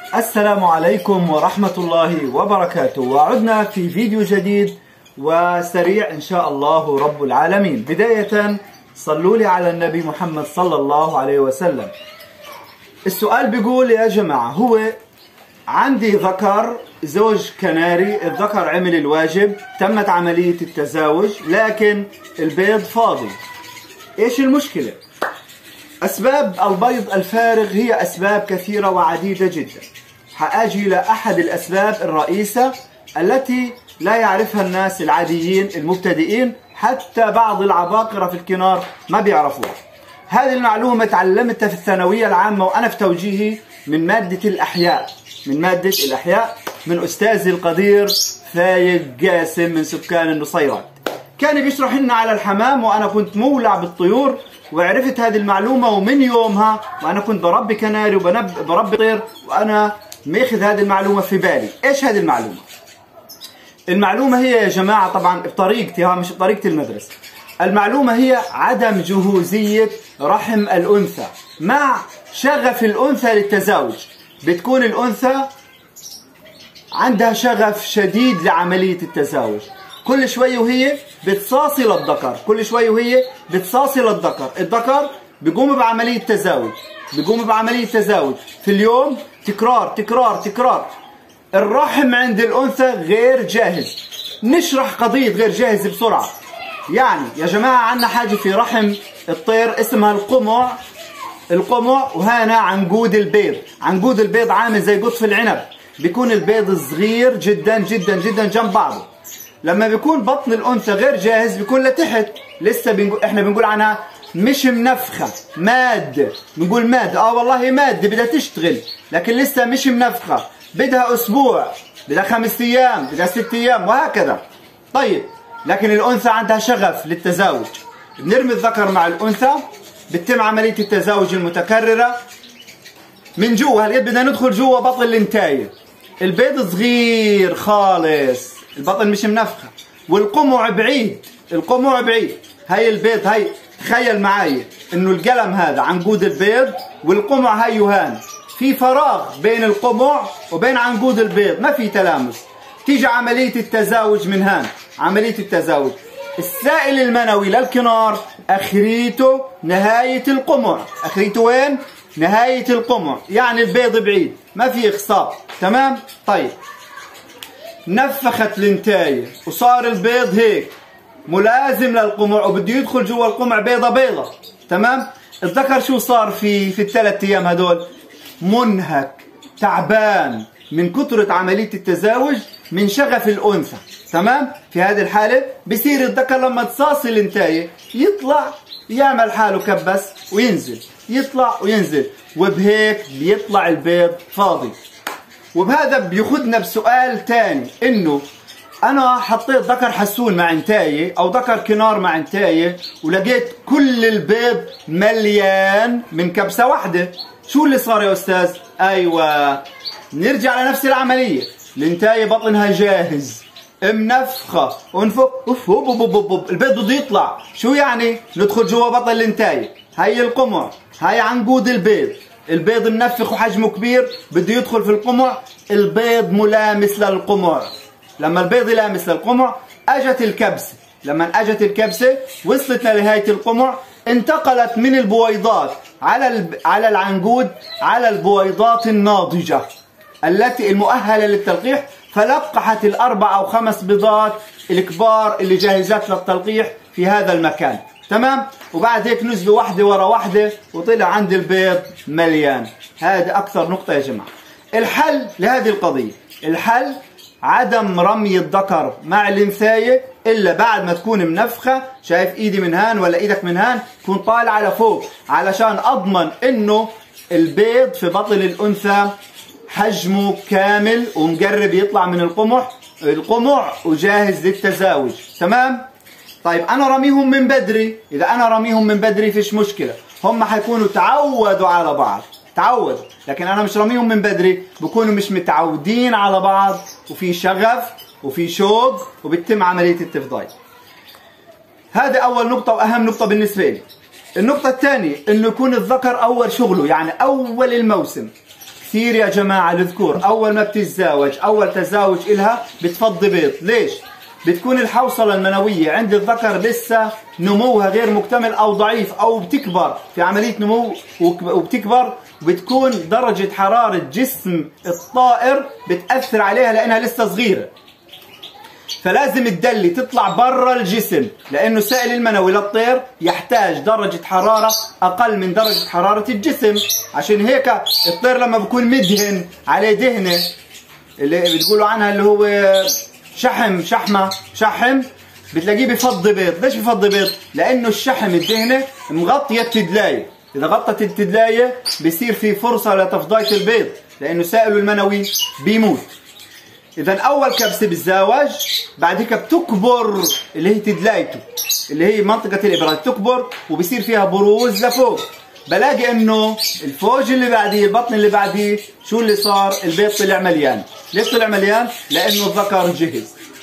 السلام عليكم ورحمة الله وبركاته، وعدنا في فيديو جديد وسريع إن شاء الله رب العالمين. بداية صلوا لي على النبي محمد صلى الله عليه وسلم. السؤال بيقول يا جماعة، هو عندي ذكر زوج كناري، الذكر عمل الواجب، تمت عملية التزاوج، لكن البيض فاضي. إيش المشكلة؟ أسباب البيض الفارغ هي أسباب كثيرة وعديدة جدا. حأجي لأحد الأسباب الرئيسة التي لا يعرفها الناس العاديين المبتدئين، حتى بعض العباقرة في الكنار ما بيعرفوها. هذه المعلومة تعلمتها في الثانوية العامة وأنا في توجيهي من مادة الأحياء، من أستاذي القدير فايق قاسم من سكان النصيرات. كان بيشرح لنا على الحمام وأنا كنت مولع بالطيور، وعرفت هذه المعلومة، ومن يومها وأنا كنت بربي كناري وبربي طير وأنا ماخذ هذه المعلومة في بالي. إيش هذه المعلومة؟ المعلومة هي يا جماعة طبعا بطريقتي، مش بطريقة المدرسة. المعلومة هي عدم جهوزية رحم الأنثى مع شغف الأنثى للتزاوج. بتكون الأنثى عندها شغف شديد لعملية التزاوج، كل شوية وهي بتصاصي للذكر، الذكر بيقوم بعملية تزاوج، في اليوم تكرار. الرحم عند الأنثى غير جاهز. نشرح قضية غير جاهز بسرعة. يعني يا جماعة عندنا حاجة في رحم الطير اسمها القمع، وهنا عنقود البيض عامل زي قطف العنب. بيكون البيض صغير جدا جنب بعضه. لما بيكون بطن الأنثى غير جاهز بيكون لتحت، لسه احنا بنقول عنها مش منفخة، مادة، بنقول مادة، والله مادة بدها تشتغل، لكن لسه مش منفخة، بدها أسبوع، بدها 5 أيام، بدها 6 أيام، وهكذا. طيب، لكن الأنثى عندها شغف للتزاوج، بنرمي الذكر مع الأنثى، بتتم عملية التزاوج المتكررة. من جوا هالقد بدنا ندخل جوا بطن الانتاية، البيض صغير خالص، البطن مش منفخة، والقمع بعيد. هاي البيض، هاي تخيل معايا انه القلم هذا عنقود البيض، والقمع هاي يهان، في فراغ بين القمع وبين عنقود البيض، ما في تلامس. تيجي عملية التزاوج من هان، السائل المنوي للكنار اخريته نهاية القمع. اخريته وين؟ نهاية القمع، يعني البيض بعيد، ما في اخصاب. تمام؟ طيب، نفخت الانتاية وصار البيض هيك ملازم للقمع وبده يدخل جوا القمع بيضة. تمام؟ الذكر شو صار في ال3 أيام هدول؟ منهك، تعبان من كثرة عملية التزاوج، من شغف الأنثى. تمام؟ في هذه الحالة بصير الذكر لما تصاصي الانتاية يطلع يعمل حاله كبس وينزل، وبهيك بيطلع البيض فاضي. وبهذا بياخذنا بسؤال تاني، انه انا حطيت ذكر حسون مع انتاية او ذكر كنار مع انتاية، ولقيت كل البيض مليان من كبسة واحدة. شو اللي صار يا استاذ؟ ايوه، نرجع لنفس العملية. الانتاية بطنها جاهز، منفخة، انفخ، البيض بده يطلع. شو يعني؟ ندخل جوا بطن الانتاية، هاي القمع، هاي عنقود البيض منفخ وحجمه كبير، بده يدخل في القمع، البيض ملامس للقمع. لما البيض يلامس للقمع اجت الكبسة، لما اجت الكبسة وصلت لنهاية القمع، انتقلت من البويضات على العنقود على البويضات الناضجة التي المؤهلة للتلقيح، فلقحت ال4 أو 5 بيضات الكبار اللي جاهزات للتلقيح في هذا المكان. تمام؟ وبعد هيك نزلوا واحدة ورا واحدة وطلع عند البيض مليان. هذا أكثر نقطة يا جماعة. الحل لهذه القضية، الحل عدم رمي الذكر مع الانثاية إلا بعد ما تكون منفخة. شايف إيدي من هان ولا إيدك من هان؟ تكون طالع على فوق، علشان أضمن إنه البيض في بطن الأنثى حجمه كامل ومقرب يطلع من القمع وجاهز للتزاوج. تمام؟ طيب أنا رميهم من بدري، إذا أنا رميهم من بدري فيش مشكلة، هم حيكونوا تعودوا على بعض، لكن أنا مش رميهم من بدري، بكونوا مش متعودين على بعض، وفي شغف وفي شوق، وبتتم عملية التفضيل. هذا أول نقطة وأهم نقطة بالنسبة لي. النقطة الثانية إنه يكون الذكر أول شغله، يعني أول الموسم، كثير يا جماعة الذكور أول ما بتتزاوج، أول تزاوج إلها بتفضي بيض. ليش؟ بتكون الحوصلة المنوية عند الذكر لسه نموها غير مكتمل أو ضعيف، أو بتكبر في عملية نمو وبتكبر، وبتكون درجة حرارة جسم الطائر بتأثر عليها لأنها لسه صغيرة. فلازم الدلة تطلع برا الجسم، لأنه السائل المنوي للطير يحتاج درجة حرارة أقل من درجة حرارة الجسم. عشان هيك الطير لما بكون مدهن عليه دهنة اللي بتقولوا عنها اللي هو شحم بتلاقيه بفضي بيض. ليش بفضي بيض؟ لأنه الشحم الدهنة مغطية التدلاية، إذا غطت التدلاية بصير في فرصة لتفضاية البيض لأنه سائله المنوي بيموت. إذا أول كبسة بالزواج بعد هيك بتكبر اللي هي تدلايته اللي هي منطقة الإبراز، تكبر وبصير فيها بروز لفوق. بلاقي إنه الفوج اللي بعديه، البطن اللي بعديه، شو اللي صار؟ البيض طلع مليان. ليش طلع مليان؟ لأنه الذكر جهز.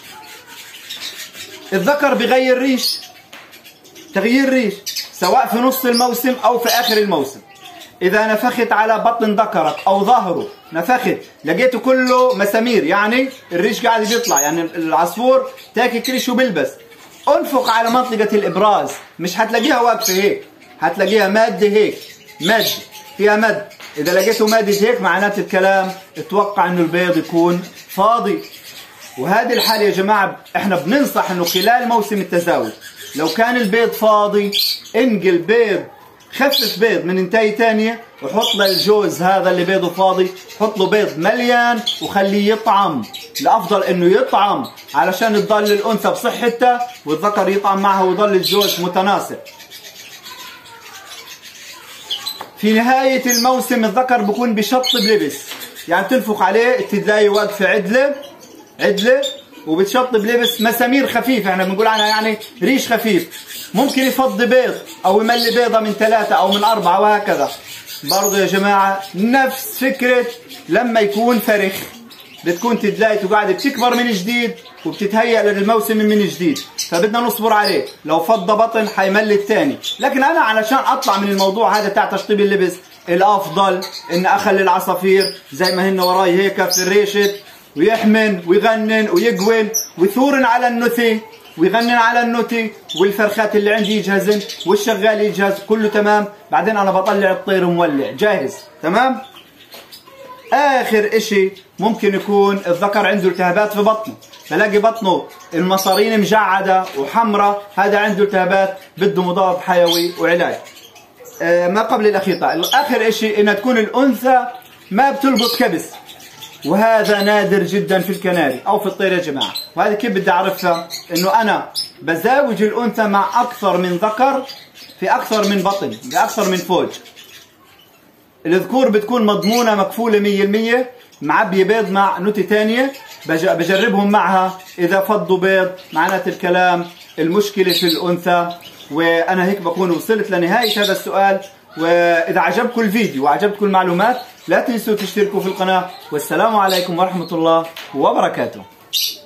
الذكر بغير ريش، تغيير ريش سواء في نص الموسم أو في آخر الموسم. إذا نفخت على بطن ذكرك أو ظهره، نفخت لقيته كله مسامير، يعني الريش قاعد بيطلع، يعني العصفور تاكك ريش وبلبس. انفخ على منطقة الإبراز، مش هتلاقيها واقفة هيك، هتلاقيها مادة هيك، مادة فيها مد. إذا لقيته مادة هيك معناته الكلام اتوقع إنه البيض يكون فاضي. وهذه الحالة يا جماعة احنا بننصح إنه خلال موسم التزاوج لو كان البيض فاضي انقل بيض، خفف بيض من انتاية تانية وحط للجوز هذا اللي بيضه فاضي، حط له بيض مليان وخليه يطعم. الافضل انه يطعم علشان تضل الانثى بصحتها والذكر يطعم معها ويضل الجوز متناسق. في نهاية الموسم الذكر بكون بشطب لبس، يعني تنفخ عليه التدلاية واقفة عدلة وبتشطب لبس مسامير خفيفة، احنا بنقول عنها يعني ريش خفيف. ممكن يفضي بيض او يملي بيضة من 3 او من 4 وهكذا. برضه يا جماعة نفس فكرة لما يكون فرخ، بتكون تدلايته قاعدة بتكبر من جديد وبتتهيأ للموسم من جديد، فبدنا نصبر عليه. لو فضى بطن حيملي الثاني. لكن انا علشان اطلع من الموضوع هذا تاع تشطيب اللبس، الافضل ان اخلي العصافير زي ما هن وراي هيك في الريشة، ويحمن ويغنن ويقون ويثورن على النثي ويغنن على النوتي، والفرخات اللي عندي يجهزن والشغال يجهز، كله تمام. بعدين انا بطلع الطير مولع جاهز تمام. اخر اشي ممكن يكون الذكر عنده التهابات في بطنه، بلاقي بطنه المصارين مجعدة وحمراء، هذا عنده التهابات بده مضاد حيوي وعلاج. ما قبل الاخير، اخر اشي انها تكون الانثى ما بتلبط كبس، وهذا نادر جدا في الكناري او في الطير يا جماعه. وهذه كيف بدي اعرفها؟ انه انا بزاوج الانثى مع اكثر من ذكر في اكثر من بطن باكثر من فوج. الذكور بتكون مضمونه مكفوله 100%، معبيه بيض مع نوتي ثانيه، بجربهم معها، اذا فضوا بيض معناته الكلام المشكله في الانثى. وانا هيك بكون وصلت لنهايه هذا السؤال. وإذا عجبكم الفيديو وعجبتكم المعلومات لا تنسوا تشتركوا في القناة. والسلام عليكم ورحمة الله وبركاته.